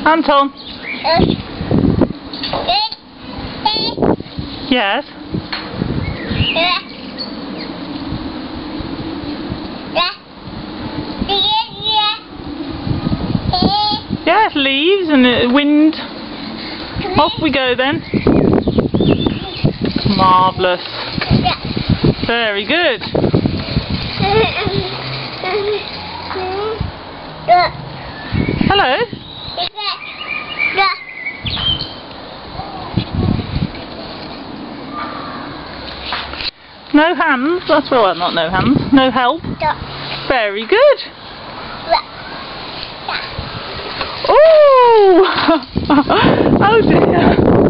Anton. Yes. Yes, leaves and wind. Off we go then. Marvellous. Very good. Hello. No hands, that's well, not no hands, no help. Very good. Oh! Oh dear.